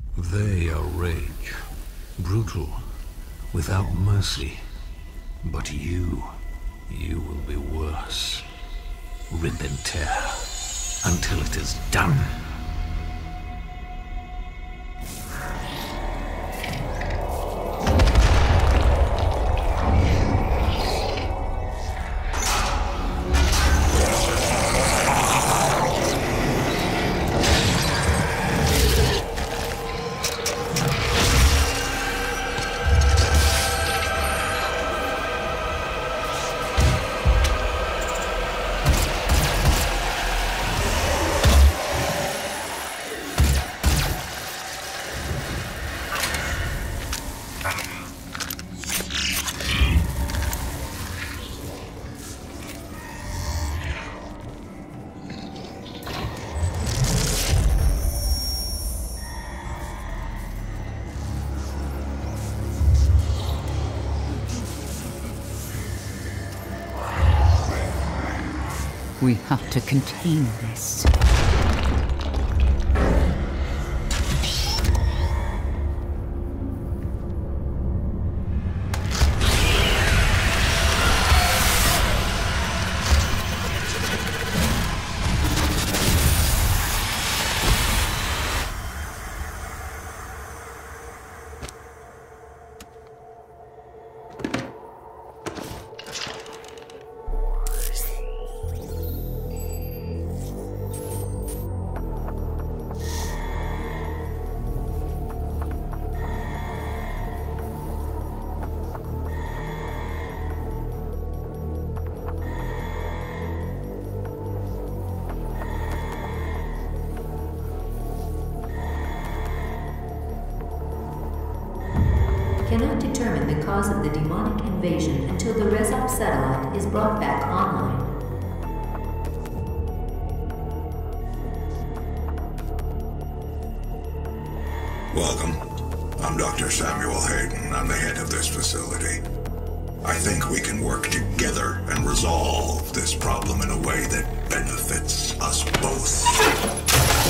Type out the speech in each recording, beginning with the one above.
They are rage. Brutal. Without mercy. But you will be worse. Rip and tear. Until it is done. We have to contain this. Cannot determine the cause of the demonic invasion until the Rezop satellite is brought back online. Welcome. I'm Dr. Samuel Hayden. I'm the head of this facility. I think we can work together and resolve this problem in a way that benefits us both.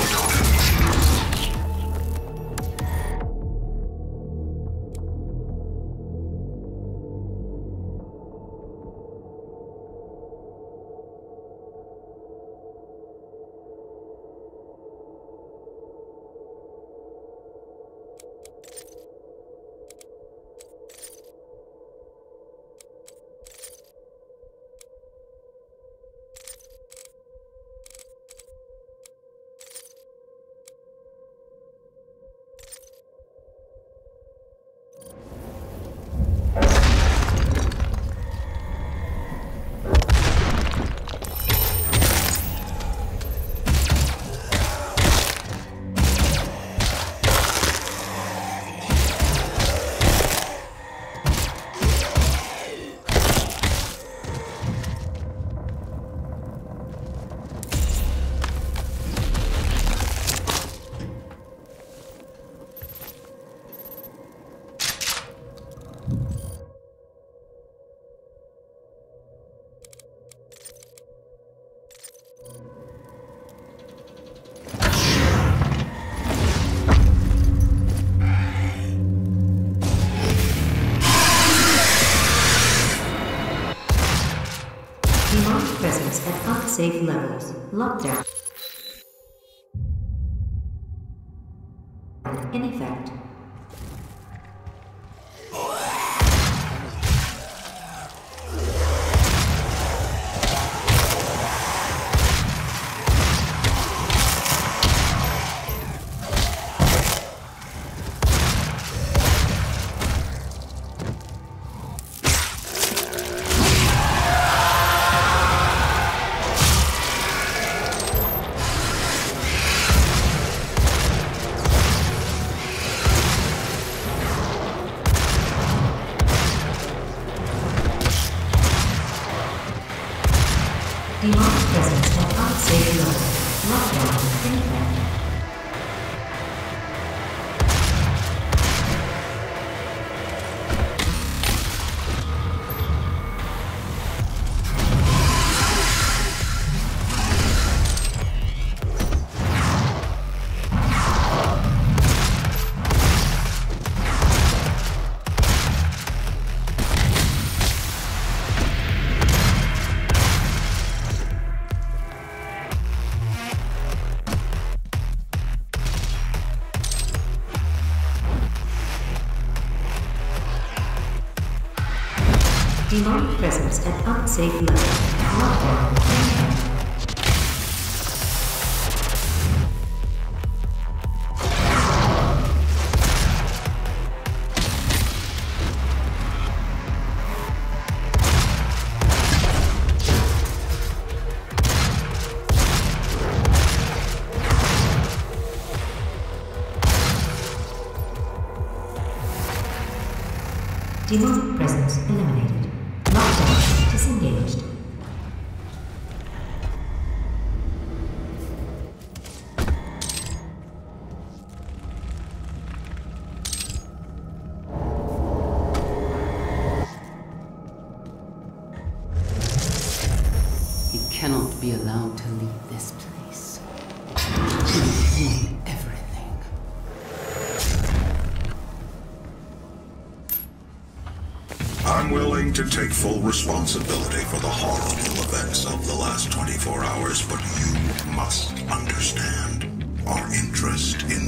Demonic presence at unsafe levels. Lockdown. In effect. Demonic presence at unsafe levels. Lockdown. In effect. Demonic presence at unsafe level. Lockdown. Demonic presence eliminated. Lockdown disengaged. He cannot be allowed to leave this place. He will ruin everything. I'm willing to take full responsibility for the horrible events of the last 24 hours, but you must understand. Our interest in